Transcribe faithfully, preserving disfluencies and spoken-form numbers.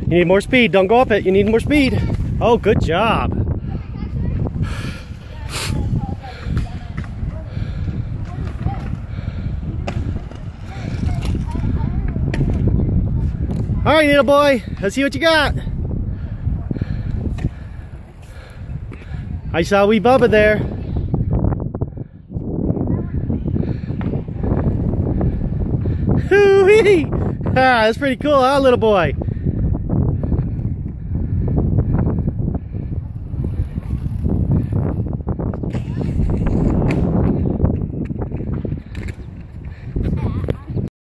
You need more speed. Don't go up it. You need more speed. Oh, good job. All right, little boy. Let's see what you got. I saw wee Bubba there. Hoo-wee! Ah, that's pretty cool, huh, little boy?